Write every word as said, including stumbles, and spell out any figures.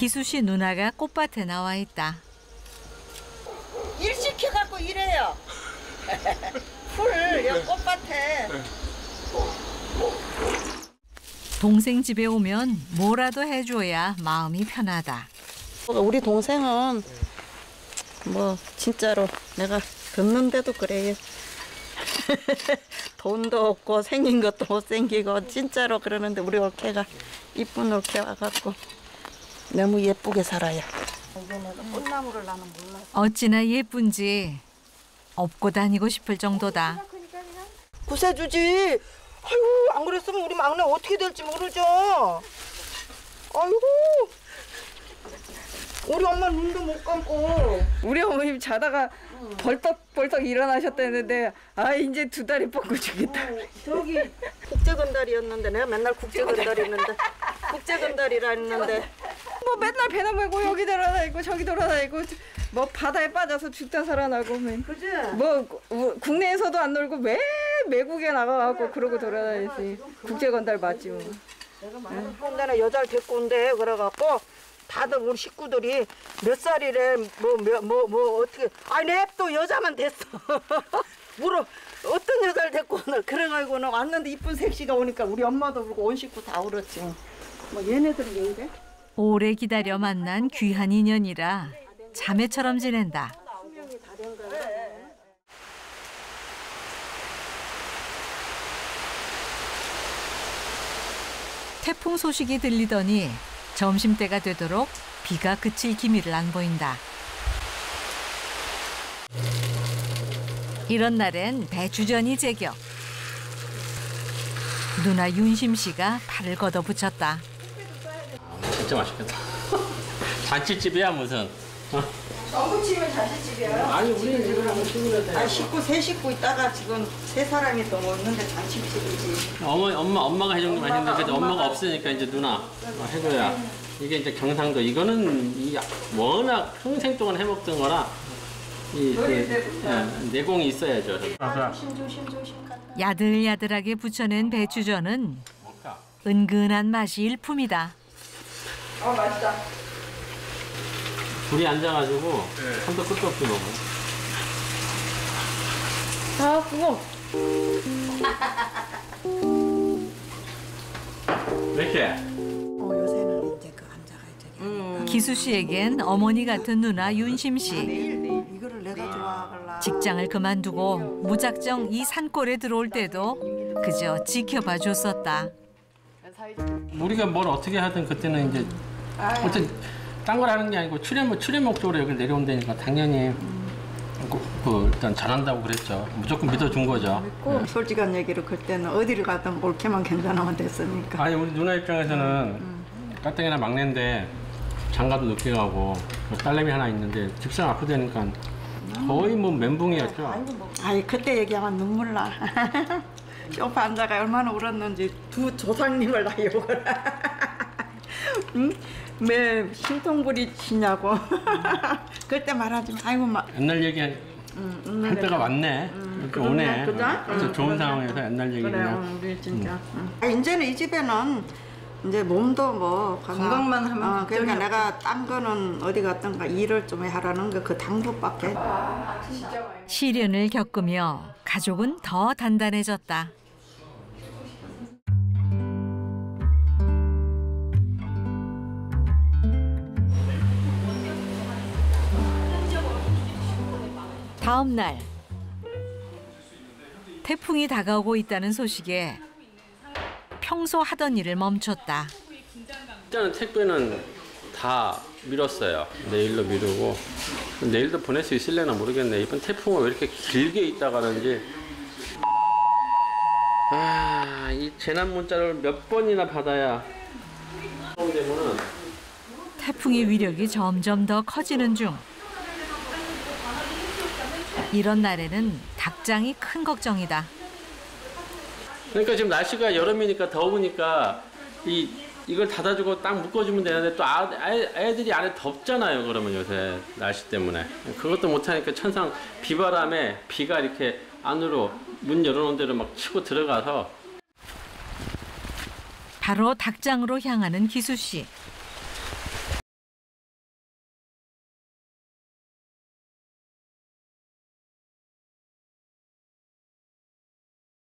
기수 씨 누나가 꽃밭에 나와 있다. 일 시켜갖고 일해요. 풀 여기 꽃밭에. 동생 집에 오면 뭐라도 해줘야 마음이 편하다. 우리 동생은 뭐 진짜로 내가 듣는데도 그래요. 돈도 없고 생긴 것도 못생기고 진짜로 그러는데 우리 올케가 이쁜 올케 와갖고 너무 예쁘게 살아요. 꽃나무를 나는 몰라. 어찌나 예쁜지 업고 다니고 싶을 정도다. 구세주지. 아이고 안 그랬으면 우리 막내 어떻게 될지 모르죠. 아이고 우리 엄마 눈도 못 감고. 우리 어머님 자다가 벌떡벌떡 일어나셨다는데 아 이제 두 다리 뻗고 죽겠다. 어, 저기 국제건달이었는데 내가 맨날 국제건달이었는데 국제건달이라 했는데 뭐 맨날 배나 메고 여기 돌아다니고 저기 돌아다니고 뭐 바다에 빠져서 죽다 살아나고 그지? 뭐 우, 국내에서도 안 놀고 매 외국에 나가갖고 그러고 돌아다니지. 국제건달 맞지 뭐. 내가 많은 내가 여자를 데리고 온대 그래갖고 다들 우리 식구들이 몇 살이래 뭐 뭐 뭐 뭐 어떻게 아니 냅또 여자만 됐어. 물어 어떤 여자를 데리고 오나 그래가지고는 왔는데 이쁜 색시가 오니까 우리 엄마도 그러고 온 식구 다 울었지. 뭐 얘네들은 왜 이래? 오래 기다려 만난 귀한 인연이라 자매처럼 지낸다. 태풍 소식이 들리더니 점심때가 되도록 비가 그칠 기미를 안 보인다. 이런 날엔 배추전이 제격. 누나 윤심 씨가 팔을 걷어붙였다. 진짜 맛있겠다. 잔치집이야 무슨. 전부치면 잔치집이야. 아니 우리 집은 한번 출근해야 아 식구 세 식구 있다가 지금 세 사람이 더 먹는데 잔치집이지. 어머 엄마 엄마가 해준 게 맛있는데 그래도 엄마가 없으니까 이제 누나 해줘야. 이게 이제 경상도 이거는 이 워낙 평생 동안 해먹던 거라 이 그, 예, 내공이 있어야죠. 야들야들하게 부쳐낸 배추전은 은근한 맛이 일품이다. 아 맛있다. 둘이 앉아가지고 한도 끝도 없이 먹어. 아 그거 왜 이렇게? 어 요새는 이제 그 앉아가야 되게. 기수 씨에겐 어머니 같은 누나 윤심 씨. 내일 내일 이거를 내가 좋아하길라. 직장을 그만두고 무작정 이 산골에 들어올 때도 그저 지켜봐 줬었다. 우리가 뭘 어떻게 하든 그때는 이제 어쨌든 딴 걸 하는 게 아니고 출연 출연 목적으로 여기 내려온다니까 당연히 그, 그 일단 잘한다고 그랬죠. 무조건 믿어준 거죠. 꼭 네. 솔직한 얘기로 그때는 어디를 가든 올케만 괜찮으면 됐으니까. 아니 우리 누나 입장에서는 까땡이나 막내인데 장가도 늦게 가고 딸내미 하나 있는데 집사람 아프다니까 거의 뭐 멘붕이었죠. 아이 그때 얘기하면 눈물 나. 옆에 앉아가 얼마나 울었는지 두 조상님을 나 욕을. 응? 왜 신통부리치냐고. 그때 말하지 마. 아이고 막. 옛날 얘기 한, 응, 한 때가 왔네. 응, 이렇게 그러네, 오네. 그죠? 그래서 응, 좋은 그러네. 상황에서 옛날 얘기 그래, 그냥. 우리 진짜. 응. 아, 이제는 이 집에는 이제 몸도 뭐 건강만 하면 어, 그러니까 내가 딴 거는 어디 갔던가 일을 좀 하라는 거 그 당부밖에. 시련을 겪으며 가족은 더 단단해졌다. 다음 날 태풍이 다가오고 있다는 소식에 평소 하던 일을 멈췄다. 일단은 택배는 다 미뤘어요. 내일로 미루고 내일도 보낼 수 있을려나 모르겠네. 이번 태풍은 왜 이렇게 길게 있다 가는지. 아, 이 재난 문자를 몇 번이나 받아야. 되면은 태풍의 위력이 점점 더 커지는 중. 이런 날에는 닭장이 큰 걱정이다. 그러니까 지금 날씨가 여름이니까 더우니까 이 이걸 닫아주고 딱 묶어주면 되는데 또 아, 애들이 안에 덥잖아요. 그러면 요새 날씨 때문에 그것도 못하니까 천상 비바람에 비가 이렇게 안으로 문 열어놓은 대로 막 치고 들어가서 바로 닭장으로 향하는 기수 씨.